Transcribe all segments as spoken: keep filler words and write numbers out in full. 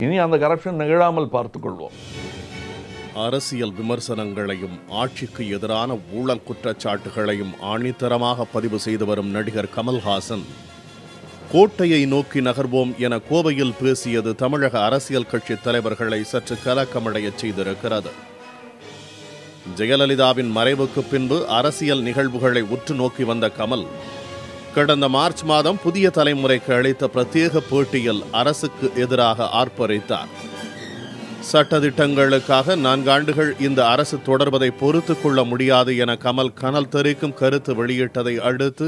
இனி அந்த கரப்ஷன் நிகழாமல் பார்த்துக்கொள்வோம். அரசியல் விமர்சனங்களையும் ஆட்சிக்கு எதிரான ஊழல் குற்றச்சாட்டுகளையும் ஆணித்தரமாக பதிவு செய்து வரும் நடிகர் கமல்ஹாசன் கோட்டையை நோக்கி நகர்வோம் என கோவையில் பேசியது தமிழக அரசியல் கட்சி தலைவர்களை சற்று கலக்கமடையச் செய்திருக்கிறது. ஜெயலலிதாவின் மறைவுக்கு பின்பு அரசியல் நிகழ்வுகளை உற்று நோக்கி வந்த கமல் கடந்த மார்ச் மாதம் புதிய தலைமுறைக்கு அளித்த பிரத்யேக பேட்டியில் அரசுக்கு எதிராக ஆர்ப்பரித்தார். சட்டதிட்டங்களுக்காக நான்காண்டுகள் இந்த அரசு தொடர்வதை பொறுத்து கொள்ள முடியாது என கமல் கனல் தெரிக்கும் கருத்து வெளியிட்டதை அடுத்து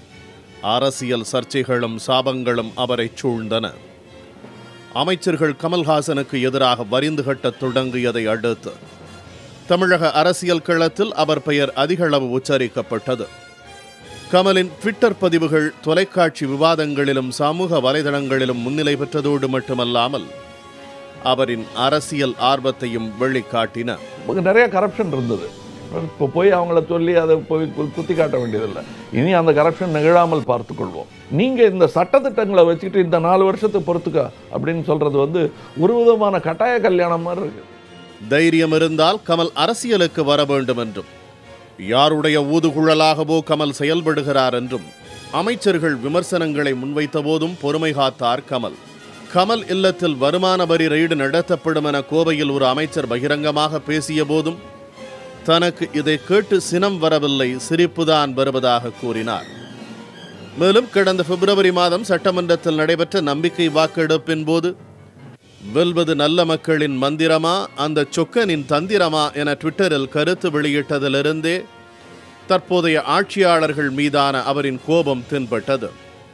அரசியல் சர்ச்சைகளும் சாபங்களும் அவரை சூழ்ந்தன. அமைச்சர்கள் கமல்ஹாசனுக்கு எதிராக வரிந்து கட்டத் தொடங்கியதை அடுத்து தமிழக அரசியல் களத்தில் அவர் பெயர் அதிகளவு உச்சரிக்கப்பட்டது. கமலின் ட்விட்டர் பதிவுகள் தொலைக்காட்சி விவாதங்களிலும் சமூக வலைதளங்களிலும் முன்னிலை பெற்றதோடு மட்டுமல்லாமல் அவரின் அரசியல் ஆர்வத்தையும் வெளிக்காட்டின. நிறைய கரப்ஷன் இருந்தது. இப்போ போய் அவங்கள சொல்லி அதை போய் குத்தி காட்ட வேண்டியதில்லை. இனி அந்த கரப்ஷன் நிகழாமல் பார்த்துக்கொள்வோம். நீங்கள் இந்த சட்டத்திட்டங்களை வச்சுக்கிட்டு இந்த நாலு வருஷத்துக்கு பொறுத்துக்கா அப்படின்னு சொல்கிறது வந்து ஒரு விதமான கட்டாய கல்யாணம் மாதிரி இருக்கு. தைரியம் இருந்தால் கமல் அரசியலுக்கு வர வேண்டும் என்றும் யாருடைய ஊதுகுழலாகவோ கமல் செயல்படுகிறார் என்றும் அமைச்சர்கள் விமர்சனங்களை முன்வைத்த போதும் பொறுமை காத்தார் கமல். கமல் இல்லத்தில் வருமான வரி ரெய்டு நடத்தப்படும் என கோவையில் ஒரு அமைச்சர் பகிரங்கமாக பேசிய போதும் தனக்கு இதை கேட்டு சினம் வரவில்லை, சிரிப்புதான் வருவதாக கூறினார். மேலும் கடந்த பிப்ரவரி மாதம் சட்டமன்றத்தில் நடைபெற்ற நம்பிக்கை வாக்கெடுப்பின் போது வெல்வது நல்ல மக்களின் மந்திரமா அந்த சொக்கனின் தந்திரமா என ட்விட்டரில் கருத்து வெளியிட்டதிலிருந்தே தற்போதைய ஆட்சியாளர்கள் மீதான அவரின் கோபம் தென்பட்டது.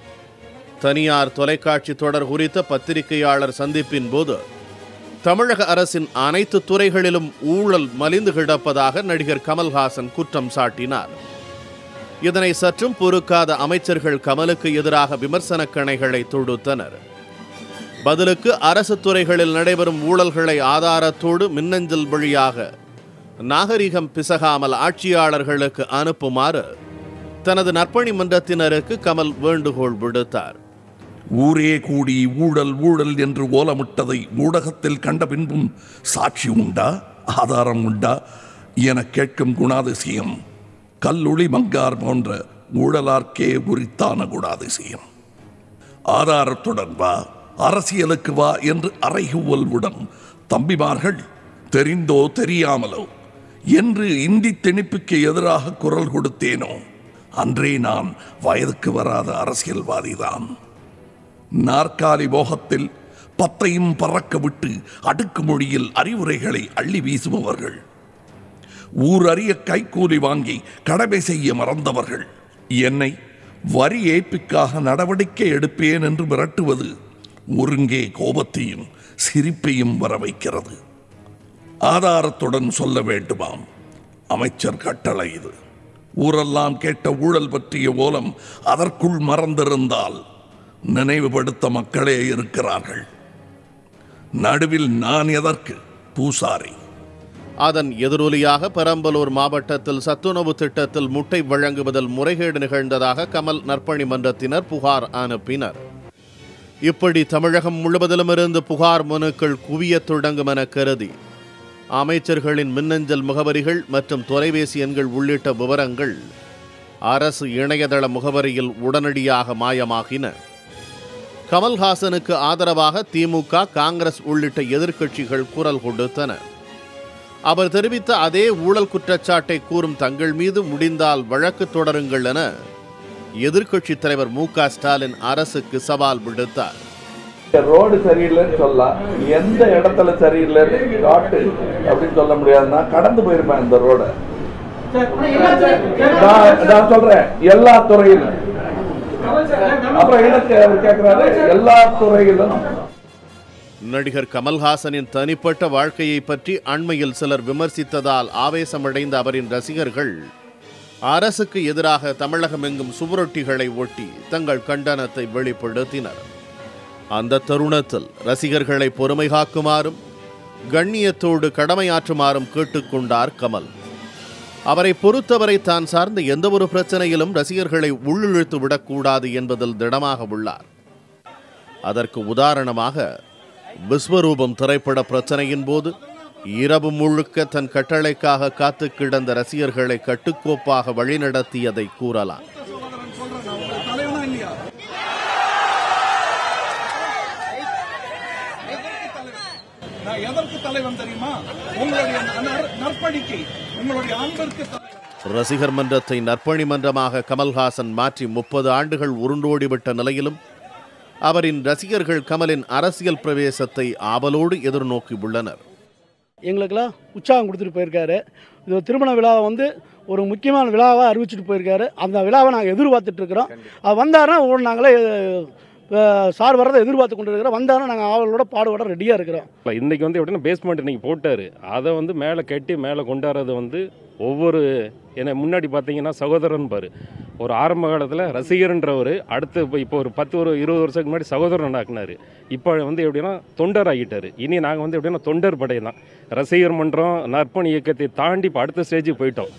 தனியார் தொலைக்காட்சி தொடர் குறித்த பத்திரிகையாளர் சந்திப்பின் போது தமிழக அரசின் அனைத்து துறைகளிலும் ஊழல் மலிந்து கிடப்பதாக நடிகர் கமல்ஹாசன் குற்றம் சாட்டினார். இதனை சற்றும் பொறுக்காத அமைச்சர்கள் கமலுக்கு எதிராக விமர்சன கணைகளை தொடுத்தனர். பதிலுக்கு அரசு துறைகளில் நடைபெறும் ஊழல்களை ஆதாரத்தோடு மின்னஞ்சல் வழியாக நாகரிகம் பிசகாமல் ஆட்சியாளர்களுக்கு அனுப்புமாறு தனது நற்பணி மன்றத்தினருக்கு கமல் வேண்டுகோள் விடுத்தார். ஊரே கூடி ஊழல் ஊழல் என்று ஓலமிட்டதை ஊடகத்தில் கண்ட பின்பும் சாட்சி உண்டா, ஆதாரம் உண்டா என கேட்கும் குணாதிசயம் கல்லொளி மங்கார் போன்ற ஊழலார்க்கே உரித்தான குணாதிசயம். ஆதாரத்துடன் வா, அரசியலுக்கு வா என்று அறைகூவல்வுடன் தம்பிமார்கள் தெரிந்தோ தெரியாமலோ என்று இந்தி திணிப்புக்கு எதிராக குரல் கொடுத்தேனோ அன்றே நான் வயதுக்கு வராத அரசியல்வாதிதான். நாற்காலி மோகத்தில் பத்தையும் பறக்க விட்டு அடுக்கு மொழியில் அறிவுரைகளை அள்ளி வீசுபவர்கள், ஊர் அறிய கைக்கூலி வாங்கி கடமை செய்ய மறந்தவர்கள் என்னை வரி ஏய்ப்புக்காக நடவடிக்கை எடுப்பேன் என்று மிரட்டுவது ஒருங்கே கோபத்தையும் சிரிப்பையும் வர வைக்கிறது. ஆதாரத்துடன் சொல்ல வேண்டுமாம், அமைச்சர் கட்டளை இது. ஊரெல்லாம் கேட்ட ஊழல் பற்றிய ஓலம் அதற்குள் மறந்திருந்தால் நினைவுபடுத்த மக்களே இருக்கிறார்கள். நடுவில் நான் எதற்கு பூசாரி? அதன் எதிரொலியாக பெரம்பலூர் மாவட்டத்தில் சத்துணவு திட்டத்தில் முட்டை வழங்குவதில் முறைகேடு நிகழ்ந்ததாக கமல் நற்பணி மன்றத்தினர் புகார் அனுப்பினர். இப்படி தமிழகம் முழுவதிலும் இருந்து புகார் மனுக்கள் குவியத் தொடங்கும் என கருதி அமைச்சர்களின் மின்னஞ்சல் முகவரிகள் மற்றும் தொலைபேசி எண்கள் உள்ளிட்ட விவரங்கள் அரசு இணையதள முகவரியில் உடனடியாக மாயமாகின. கமல்ஹாசனுக்கு ஆதரவாக திமுக, காங்கிரஸ் உள்ளிட்ட எதிர்க்கட்சிகள் குரல் கொடுத்தன. அவர் தெரிவித்த அதே ஊழல் குற்றச்சாட்டை கூறும் தங்கள் மீது முடிந்தால் வழக்கு தொடருங்கள் என எதிர்க்கட்சி தலைவர் மு க ஸ்டாலின் அரசுக்கு சவால் விடுத்தார். ரோடு சரியில்லைன்னு சொல்லலாம், எந்த இடத்துல சரியில்லைன்னு காட்டு அப்படின்னு சொல்ல முடியாதுன்னா கடந்து போயிருப்பேன் இந்த ரோட. நான் சொல்றேன் எல்லா துறையிலும். அப்புறம் எனக்கு கேட்கிறாரு எல்லா துறையிலும். நடிகர் கமல்ஹாசனின் தனிப்பட்ட வாழ்க்கையை பற்றி அண்மையில் சிலர் விமர்சித்ததால் ஆவேசமடைந்த அவரின் ரசிகர்கள் அரசுக்கு எதிராக தமிழகம் எங்கும் சுவரொட்டிகளை ஒட்டி தங்கள் கண்டனத்தை வெளிப்படுத்தினர். அந்த தருணத்தில் ரசிகர்களை பொறுமை காக்குமாறும் கண்ணியத்தோடு கடமையாற்றுமாறும் கேட்டுக்கொண்டார் கமல். அவரை பொறுத்தவரை தான் சார்ந்த எந்த ஒரு பிரச்சனையிலும் ரசிகர்களை உள்ளிழுத்து விடக்கூடாது என்பதில் திடமாக உள்ளார். அதற்கு உதாரணமாக விஸ்வரூபம் திரைப்பட பிரச்சனையின் போது இரவு முழுக்க தன் கட்டளைக்காக காத்து கிடந்த ரசிகர்களை கட்டுக்கோப்பாக வழிநடத்தியதை கூறலாம். ரசிகர் மன்றத்தை நற்பணி மன்றமாக கமல்ஹாசன் மாற்றி முப்பது ஆண்டுகள் உருண்டோடிவிட்ட நிலையிலும் அவரின் ரசிகர்கள் கமலின் அரசியல் பிரவேசத்தை ஆவலோடு எதிர்நோக்கி உள்ளனர். எங்களுக்கெல்லாம் உற்சாகம் கொடுத்துட்டு போயிருக்காரு. இது திருமண விழாவை வந்து ஒரு முக்கியமான விழாவாக அறிவிச்சுட்டு போயிருக்காரு. அந்த விழாவை நாங்கள் எதிர்பார்த்துட்டு இருக்கிறோம். அது வந்தாருன்னா நாங்களே சார் வரதை எதிர்பார்த்து கொண்டு இருக்கிறோம். வந்தாலும் நாங்கள் ஆவலோட பாடுபட ரெடியாக இருக்கிறோம். இன்றைக்கி வந்து எப்படின்னா பேஸ்மெண்ட் இன்றைக்கி போட்டார், அதை வந்து மேலே கட்டி மேலே கொண்டாடுறது வந்து ஒவ்வொரு என்ன முன்னாடி பார்த்தீங்கன்னா சகோதரன் பாரு, ஒரு ஆரம்ப காலத்தில் ரசிகர்ன்றவர் அடுத்து இப்போ இப்போ ஒரு பத்து ஒரு இருபது வருஷத்துக்கு முன்னாடி சகோதரன் ஆக்குனார். இப்போ வந்து எப்படின்னா தொண்டர் ஆகிட்டார். இனி நாங்கள் வந்து எப்படின்னா தொண்டர் படை தான். ரசிகர் மன்றம் நற்பணி இயக்கத்தை தாண்டி இப்போ அடுத்த ஸ்டேஜுக்கு போயிட்டோம்.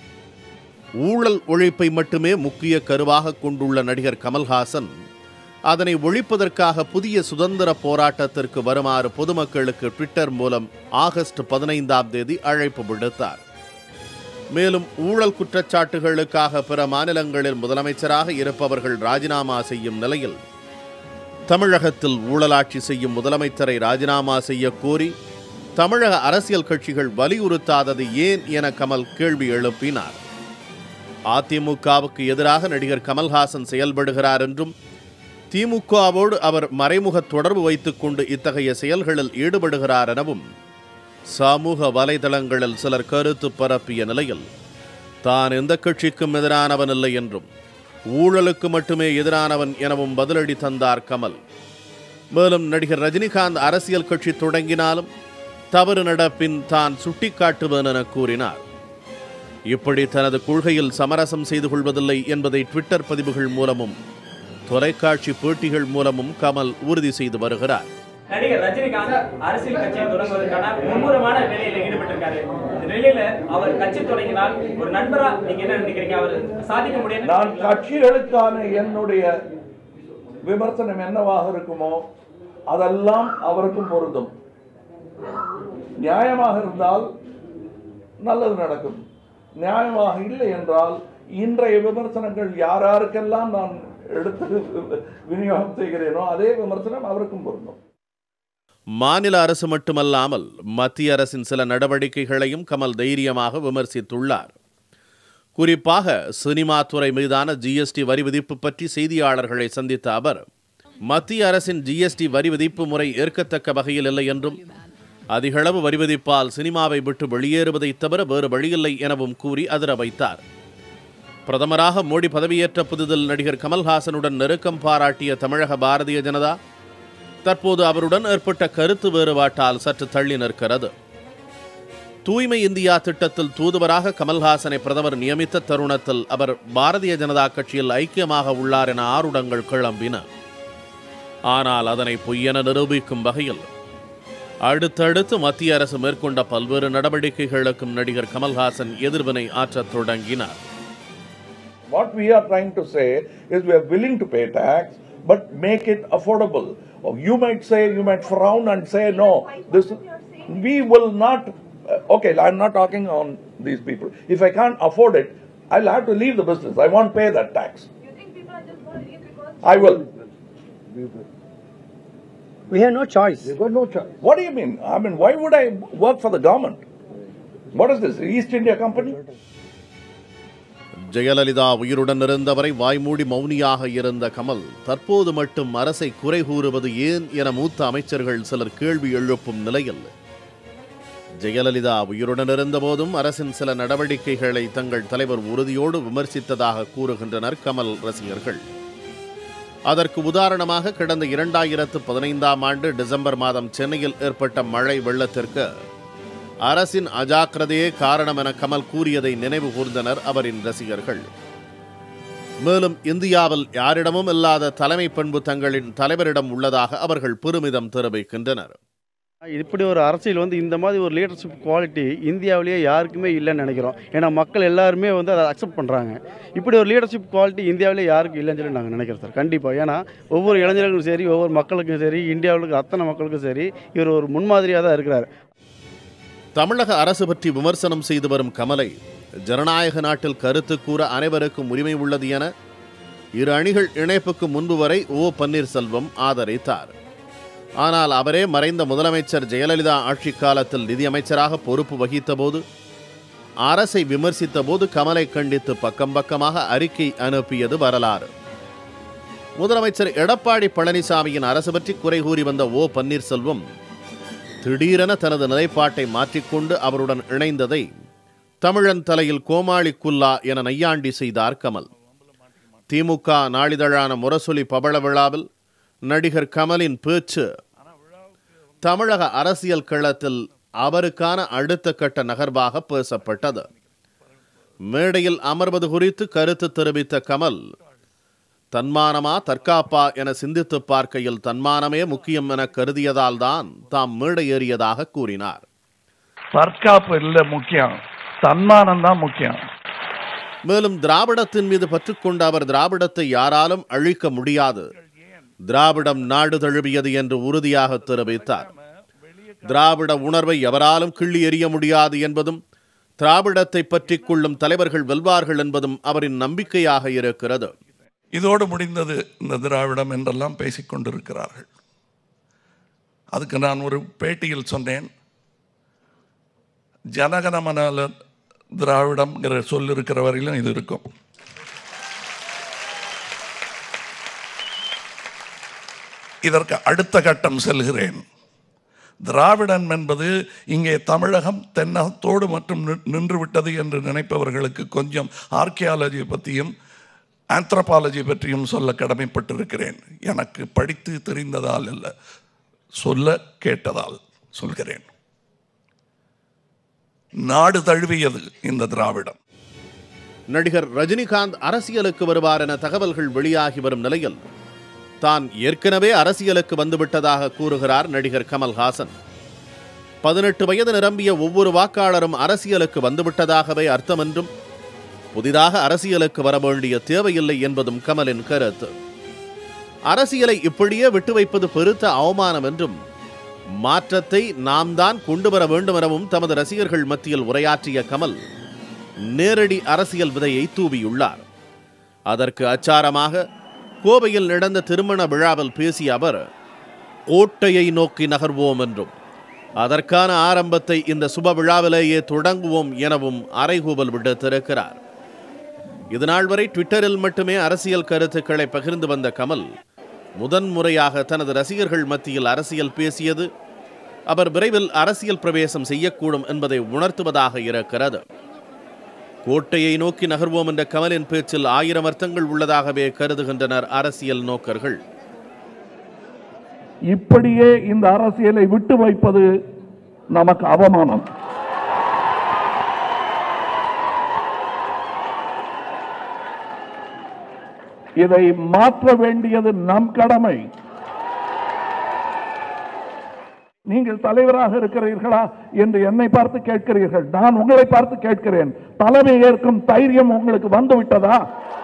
ஊழல் ஒழிப்பை மட்டுமே முக்கிய கருவாக கொண்டுள்ள நடிகர் கமல்ஹாசன் அதனை ஒழிப்பதற்காக புதிய சுதந்திர போராட்டத்திற்கு வருமாறு பொதுமக்களுக்கு ட்விட்டர் மூலம் ஆகஸ்ட் பதினைந்தாம் தேதி அழைப்பு விடுத்தார். மேலும் ஊழல் குற்றச்சாட்டுகளுக்காக பிற மாநிலங்களில் முதலமைச்சராக இருப்பவர்கள் ராஜினாமா செய்யும் நிலையில் தமிழகத்தில் ஊழலாட்சி செய்யும் முதலமைச்சரை ராஜினாமா செய்ய கோரி தமிழக அரசியல் கட்சிகள் வலியுறுத்தாதது ஏன் என கமல் கேள்வி எழுப்பினார். அதிமுகவுக்கு எதிராக நடிகர் கமல்ஹாசன் செயல்படுகிறார் என்றும் திமுகவோடு அவர் மறைமுக தொடர்பு வைத்துக் கொண்டு இத்தகைய செயல்களில் ஈடுபடுகிறார் எனவும் சமூக வலைதளங்களில் சிலர் கருத்து பரப்பிய நிலையில் தான் எந்த கட்சிக்கும் எதிரானவன் இல்லை என்றும் ஊழலுக்கு மட்டுமே எதிரானவன் எனவும் பதிலடி தந்தார் கமல். மேலும் நடிகர் ரஜினிகாந்த் அரசியல் கட்சி தொடங்கினாலும் தவறு நடப்பின் தான் சுட்டிக்காட்டுவேன் என கூறினார். இப்படி தனது கொள்கையில் சமரசம் செய்து கொள்வதில்லை என்பதை ட்விட்டர் பதிவுகள் மூலமும் தொலைக்காட்சி பேட்டிகள் மூலமும் கமல் உறுதி செய்து வருகிறார். நடிகர் ரஜினிகாந்த் அரசியல் கட்சியை தொடங்குவதற்கான மும்முரமான வேலையில் ஈடுபட்டிருக்காரு. இந்த நிலையில அவர் கட்சி தொடங்கினால் ஒரு நண்பரா நீங்க என்ன நினைக்கிறீங்க? அவர் சாதிக்க முடியும்? நான் கட்சிகளுக்கான என்னுடைய விமர்சனம் என்னவாக இருக்குமோ அதெல்லாம் அவருக்கும் பொருந்தும். நியாயமாக இருந்தால் நல்லது நடக்கும், நியாயமாக இல்லை என்றால் இன்றைய விமர்சனங்கள் யாராருக்கெல்லாம் நான் எடுத்து விநியோகம் செய்கிறேனோ அதே விமர்சனம் அவருக்கும் பொருந்தும். மாநில அரசு மட்டுமல்லாமல் மத்திய அரசின் சில நடவடிக்கைகளையும் கமல் தைரியமாக விமர்சித்துள்ளார். குறிப்பாக சினிமா துறை மீதான ஜிஎஸ்டி வரி விதிப்பு பற்றி செய்தியாளர்களை சந்தித்த அவர் மத்திய அரசின் ஜிஎஸ்டி வரி விதிப்பு முறை ஏற்கத்தக்க வகையில் இல்லை என்றும் அதிகளவு வரி விதிப்பால் சினிமாவை விட்டு வெளியேறுவதை தவிர வேறு வழியில்லை எனவும் கூறி அதிர வைத்தார். பிரதமராக மோடி பதவியேற்ற புதிதில் நடிகர் கமல்ஹாசனுடன் நெருக்கம் பாராட்டிய தமிழக பாரதிய ஜனதா தற்போது அவருடன் ஏற்பட்ட கருத்து வேறுபாட்டால் சற்று தள்ளி நிற்கிறது. தூய்மை இந்தியா திட்டத்தில் தூதுவராக கமல்ஹாசனை பிரதமர் நியமித்த தருணத்தில் அவர் பாரதிய ஜனதா கட்சியில் ஐக்கியமாக உள்ளார் என ஆருடங்கள் கிளம்பின. ஆனால் அதனை பொய்யென நிரூபிக்கும் வகையில் அடுத்தடுத்து மத்திய அரசு மேற்கொண்ட பல்வேறு நடவடிக்கைகளுக்கும் நடிகர் கமல்ஹாசன் எதிர்வினை ஆற்றத் தொடங்கினார். What we are trying to say is we are willing to pay tax, but make it affordable. You might say, you might frown and say, no, this we will not. Uh, okay, I'm not talking on these people. If I can't afford it, I'll have to leave the business. I won't pay that tax. You think people are just going to leave because I will. We have no choice. We've got no choice. What do you mean? I mean, why would I work for the government? What is this, East India Company? Jayalalithaa உயிருடன் இருந்தவரை வாய்மூடி மௌனியாக இருந்த கமல் தற்போது மட்டும் அரசை குறை கூறுவது ஏன் என மூத்த அமைச்சர்கள் சிலர் கேள்வி எழுப்பும் நிலையில் ஜெயலலிதா உயிருடன் இருந்தபோதும் அரசின் சில நடவடிக்கைகளை தங்கள் தலைவர் உறுதியோடு விமர்சித்ததாக கூறுகின்றனர் கமல் ரசிகர்கள். அதற்கு உதாரணமாக கடந்த இரண்டாயிரத்து பதினைந்தாம் ஆண்டு டிசம்பர் மாதம் சென்னையில் ஏற்பட்ட மழை வெள்ளத்திற்கு அரசின் அஜாக்கிரதையே காரணம் என கமல் கூறியதை நினைவு கூர்ந்தனர் அவரின் ரசிகர்கள். மேலும் இந்தியாவில் யாரிடமும் இல்லாத தலைமை பண்பு தங்களின் தலைவரிடம் உள்ளதாக அவர்கள் பெருமிதம் தெரிவிக்கின்றனர். இப்படி ஒரு அரசியல் வந்து இந்த மாதிரி ஒரு லீடர்ஷிப் குவாலிட்டி இந்தியாவிலேயே யாருக்குமே இல்லைன்னு நினைக்கிறோம். ஏன்னா மக்கள் எல்லாருமே வந்து அதை அக்செப்ட் பண்ணுறாங்க. இப்படி ஒரு லீடர்ஷிப் குவாலிட்டி இந்தியாவிலே யாருக்கும் இல்லைன்னு சொல்லி நாங்கள் நினைக்கிறோம் சார். கண்டிப்பாக. ஏன்னா ஒவ்வொரு இளைஞர்களுக்கும் சரி, ஒவ்வொரு மக்களுக்கும் சரி, இந்தியாவுக்கு அத்தனை மக்களுக்கும் சரி, இவர் ஒரு முன்மாதிரியாக தான் இருக்கிறார். தமிழக அரசு பற்றி விமர்சனம் செய்து வரும் கமலை ஜனநாயக நாட்டில் கருத்து கூற அனைவருக்கும் உரிமை உள்ளது என இரு அணிகள் இணைப்புக்கு முன்பு வரை ஓ பன்னீர்செல்வம் ஆதரித்தார். ஆனால் அவரே மறைந்த முதலமைச்சர் ஜெயலலிதா ஆட்சி காலத்தில் நிதியமைச்சராக பொறுப்பு வகித்த போது அரசை விமர்சித்த போது கமலை கண்டித்து பக்கம் பக்கமாக அறிக்கை அனுப்பியது வரலாறு. முதலமைச்சர் எடப்பாடி பழனிசாமியின் அரசு பற்றி குறை கூறி வந்த ஓ பன்னீர்செல்வம் திடீரென தனது நிலைப்பாட்டை மாற்றிக்கொண்டு அவருடன் இணைந்ததை தமிழன் தலையில் கோமாளி குல்லா என நையாண்டி செய்தார் கமல். திமுக நாளிதழான முரசொலி பவள விழாவில் நடிகர் கமலின் பேச்சு தமிழக அரசியல் களத்தில் அவருக்கான அடுத்த கட்ட நகர்வாக பேசப்பட்டது. மேடையில் அமர்வது குறித்து கருத்து தெரிவித்த கமல், தன்மானமா தற்காப்பா என சிந்தித்து பார்க்கையில் தன்மானமே முக்கியம் என கருதியதால் தான் தாம் மேடை ஏறியதாக கூறினார். தற்காப்பு இல்லை முக்கியம், தன்மானம் தான் முக்கியம். மேலும் திராவிடத்தின் மீது பற்றுக்கொண்ட அவர் திராவிடத்தை யாராலும் அழிக்க முடியாது, திராவிடம் நாடு தழுவியது என்று உறுதியாக தெரிவித்தார். திராவிட உணர்வை எவராலும் கிள்ளி எறிய முடியாது என்பதும் திராவிடத்தை பற்றி கொள்ளும் தலைவர்கள் வெல்வார்கள் என்பதும் அவரின் நம்பிக்கையாக இருக்கிறது. இதோடு முடிந்தது இந்த திராவிடம் என்றெல்லாம் பேசிக் கொண்டிருக்கிறார்கள். அதுக்கு நான் ஒரு பேட்டியில் சொன்னேன், ஜனகணமனால திராவிடம்ங்கிற சொல் இருக்கிற வரையிலும் இது இருக்கும். இதற்கு அடுத்த கட்டம் செல்கிறேன். திராவிடன் என்பது இங்கே தமிழகம் தென்னகத்தோடு மற்றும் நின்று விட்டது என்று நினைப்பவர்களுக்கு கொஞ்சம் ஆர்கியாலஜி பற்றியும் ஆந்த்ரோபாலஜி பற்றியும் சொல்ல கடமைப்பட்டிருக்கிறேன். எனக்கு படித்து தெரிந்ததால் அல்ல, சொல்ல கேட்டதால் சொல்கிறேன். நாடு தழுவியது இந்த திராவிடம். நடிகர் ரஜினிகாந்த் அரசியலுக்கு வருவார் என தகவல்கள் வெளியாகி வரும் நிலையில் தான் ஏற்கனவே அரசியலுக்கு வந்துவிட்டதாக கூறுகிறார் நடிகர் கமல்ஹாசன். பதினெட்டு வயது நிரம்பிய ஒவ்வொரு வாக்காளரும் அரசியலுக்கு வந்துவிட்டதாகவே அர்த்தம் என்றும் புதிதாக அரசியலுக்கு வர வேண்டிய தேவையில்லை என்பதும் கமலின் கருத்து. அரசியலை இப்படியே விட்டு வைப்பது பெருத்த அவமானம் என்றும் மாற்றத்தை நாம் தான் கொண்டு வர வேண்டும் எனவும் தமது ரசிகர்கள் மத்தியில் உரையாற்றிய கமல் நேரடி அரசியல் விதையை தூவியுள்ளார். அதற்கு அச்சாரமாக கோவையில் நடந்த திருமண விழாவில் பேசிய அவர், கோட்டையை நோக்கி நகர்வோம் என்றும் அதற்கான ஆரம்பத்தை இந்த சுப விழாவிலேயே தொடங்குவோம் எனவும் அறைகூவல் விடுத்திருக்கிறார். இதுநாள் வரை ட்விட்டரில் மட்டுமே அரசியல் கருத்துக்களை பகிர்ந்து வந்த கமல் முதன்முறையாக தனது ரசிகர்கள் மத்தியில் அரசியல் பேசியது அவர் விரைவில் அரசியல் பிரவேசம் செய்யக்கூடும் என்பதை உணர்த்துவதாக இருக்கிறது. கோட்டையை நோக்கி நகர்வோம் என்ற கமலின் பேச்சில் ஆயிரம் அர்த்தங்கள் உள்ளதாகவே கருதுகின்றனர் அரசியல் நோக்கர்கள். இப்படியே இந்த அரசியலை விட்டு வைப்பது நமக்கு அவமானம். இதை மாற்ற வேண்டியது நம் கடமை. நீங்கள் தலைவராக இருக்கிறீர்களா என்று என்னை பார்த்து கேட்கிறீர்கள், நான் உங்களை பார்த்து கேட்கிறேன், தலைமை ஏற்கும் தைரியம் உங்களுக்கு வந்துவிட்டதா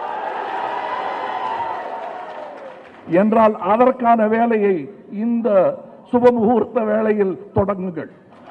என்றால் அதற்கான வேலையை இந்த சுபமுகூர்த்த வேளையில் தொடங்குங்கள்.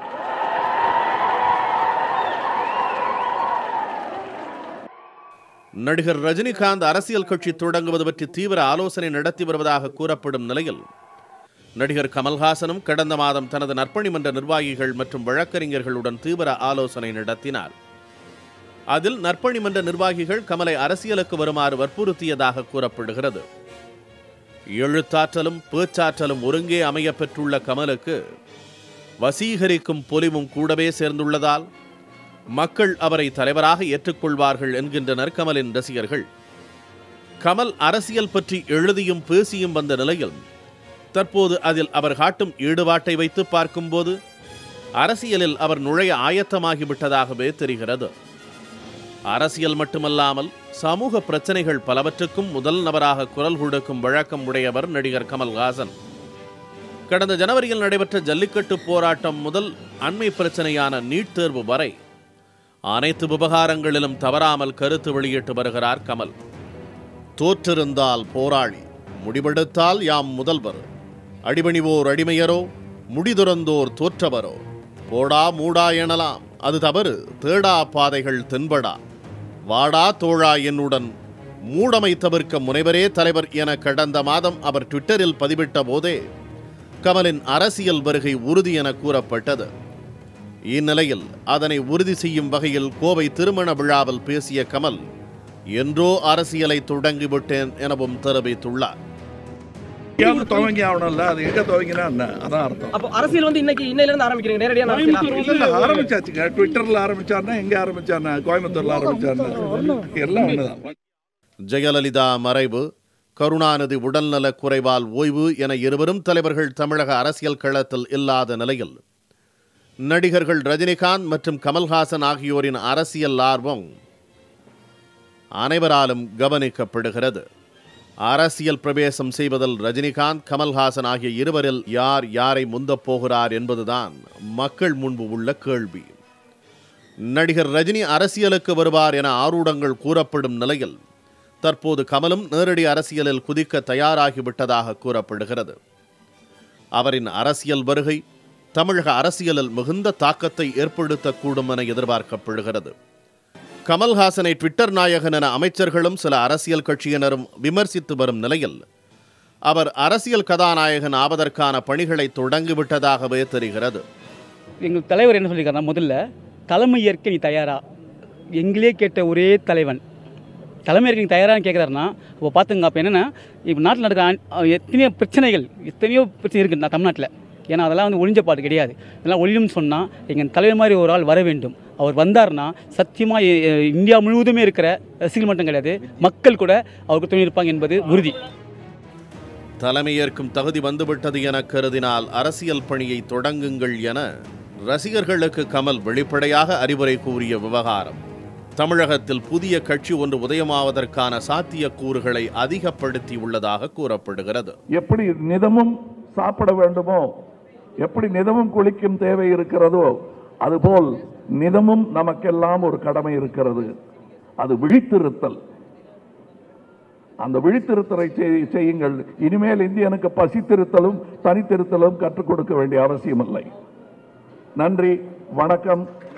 நடிகர் ரஜினிகாந்த் அரசியல் கட்சி தொடங்குவது பற்றி தீவிர ஆலோசனை நடத்தி வருவதாக கூறப்படும் நிலையில் நடிகர் கமல்ஹாசனும் கடந்த மாதம் தனது நற்பணி மன்ற நிர்வாகிகள் மற்றும் வழக்கறிஞர்களுடன் தீவிர ஆலோசனை நடத்தினார். அதில் நற்பணி மன்ற நிர்வாகிகள் கமலை அரசியலுக்கு வருமாறு வற்புறுத்தியதாக கூறப்படுகிறது. எழுத்தாற்றலும் பேச்சாற்றலும் ஒருங்கே அமைய பெற்றுள்ள கமலுக்கு வசீகரிக்கும் பொலிவும் கூடவே சேர்ந்துள்ளதால் மக்கள் அவரை தலைவராக ஏற்றுக்கொள்வார்கள் என்கின்றனர் கமலின் ரசிகர்கள். கமல் அரசியல் பற்றி எழுதியும் பேசியும் வந்த நிலையில் தற்போது அதில் அவர் காட்டும் ஈடுபாட்டை வைத்து பார்க்கும்போது அரசியலில் அவர் நுழைய ஆயத்தமாகிவிட்டதாகவே தெரிகிறது. அரசியல் மட்டுமல்லாமல் சமூக பிரச்சனைகள் பலவற்றுக்கும் முதல் நபராக குரல் கொடுக்கும் வழக்கம் உடையவர் நடிகர் கமல்ஹாசன். கடந்த ஜனவரியில் நடைபெற்ற ஜல்லிக்கட்டு போராட்டம் முதல் அண்மை பிரச்சனையான நீட் தேர்வு வரை அனைத்து விவகாரங்களிலும் தவறாமல் கருத்து வெளியிட்டு வருகிறார் கமல். தோற்றிருந்தால் போராளி, முடிவெடுத்தால் யாம் முதல்வர், அடிபணிவோர் அடிமையரோ, முடிதுறந்தோர் தோற்றவரோ, போடா மூடா எனலாம், அது தவறு, தேடா பாதைகள் தென்படா, வாடா தோழா என்னுடன் மூடமை தவிர்க்க முனைவரே தலைவர் என கடந்த மாதம் அவர் ட்விட்டரில் பதிவிட்ட போதே கமலின் அரசியல் வருகை உறுதி என கூறப்பட்டது. இந்நிலையில் அதனை உறுதி செய்யும் வகையில் கோவை திருமண விழாவில் பேசிய கமல் என்றோ அரசியலை தொடங்கிவிட்டேன் எனவும் தெரிவித்துள்ளார். துவங்கி ஆகணும்ல, அது எங்க துவங்கினா என்ன அதான் அர்த்தம். அப்போ அரசியல் வந்து இன்னைக்கு இன்னையில இருந்து ஆரம்பிக்கிறீங்க, நேரடியாக ஆரம்பிச்சாச்சுங்க. ட்விட்டர்ல ஆரம்பிச்சாருன்னா எங்க ஆரம்பிச்சாருன்னா கோயம்புத்தூர்ல ஆரம்பிச்சாருன்னா எல்லாம் ஒண்ணுதான். ஜெயலலிதா மறைவு, கருணாநிதி உடல்நலக் குறைவால் ஓய்வு என இருவரும் தலைவர்கள் தமிழக அரசியல் களத்தில் இல்லாத நிலையில் நடிகர்கள் ரஜினிகாந்த் மற்றும் கமல்ஹாசன் ஆகியோரின் அரசியல் ஆர்வம் அனைவராலும் கவனிக்கப்படுகிறது. அரசியல் பிரவேசம் செய்வதில் ரஜினிகாந்த், கமல்ஹாசன் ஆகிய இருவரில் யார் யாரை முந்தப் போகிறார் என்பதுதான் மக்கள் முன்பு உள்ள கேள்வி. நடிகர் ரஜினி அரசியலுக்கு வருவார் என ஆரூடங்கள் கூறப்படும் நிலையில் தற்போது கமலும் நேரடி அரசியலில் குதிக்க தயாராகிவிட்டதாக கூறப்படுகிறது. அவரின் அரசியல் வருகை தமிழக அரசியலில் மிகுந்த தாக்கத்தை ஏற்படுத்தக்கூடும் என எதிர்பார்க்கப்படுகிறது. கமல்ஹாசனை ட்விட்டர் நாயகன் என அமைச்சர்களும் சில அரசியல் கட்சியினரும் விமர்சித்து வரும் நிலையில் அவர் அரசியல் கதாநாயகன் ஆவதற்கான பணிகளை தொடங்கிவிட்டதாகவே தெரிகிறது. எங்கள் தலைவர் என்ன சொல்லியிருக்காருன்னா, முதல்ல தலைமை ஏற்க நீ தயாரா, எங்களே கேட்ட ஒரே தலைவன் தலைமை ஏற்க நீ தயாரான்னு கேட்குறாருன்னா, இப்போ பார்த்துங்க. அப்போ என்னென்னா, இப்போ நாட்டில் நடக்கிற எத்தனையோ பிரச்சனைகள் எத்தனையோ பிரச்சனை இருக்குது நான் தமிழ்நாட்டில். ஏன்னா அதெல்லாம் வந்து ஒழிஞ்ச பாட்டு கிடையாது. இதெல்லாம் ஒழியும்னு சொன்னால் எங்கள் தலைவர் மாதிரி ஒரு ஆள் வர வேண்டும். அவர் வந்தார்னா சத்தியமாக இந்தியா முழுவதுமே இருக்கிற ரசிகர்கள் மட்டும் கிடையாது, மக்கள் கூட அவருக்கு துணை இருப்பாங்க என்பது உறுதி. தலைமையேற்கும் தகுதி வந்துவிட்டது என கருதினால் அரசியல் பணியை தொடங்குங்கள் என ரசிகர்களுக்கு கமல் வெளிப்படையாக அறிவுரை கூறிய விவகாரம் தமிழகத்தில் புதிய கட்சி ஒன்று உதயமாவதற்கான சாத்தியக்கூறுகளை அதிகப்படுத்தி உள்ளதாக கூறப்படுகிறது. எப்படி நிதமும் சாப்பிட வேண்டுமோ, எப்படி நிதமும் குளிக்கும் தேவை இருக்கிறதோ, அதுபோல் நிதமும் நமக்கெல்லாம் ஒரு கடமை இருக்கிறது. அது விழித்திருத்தல். அந்த விழித்திருத்தலை செய்யுங்கள். இனிமேல் இந்தியனுக்கு பசித்திருத்தலும் தனித்திருத்தலும் கற்றுக் கொடுக்க வேண்டிய அவசியமில்லை. நன்றி, வணக்கம்.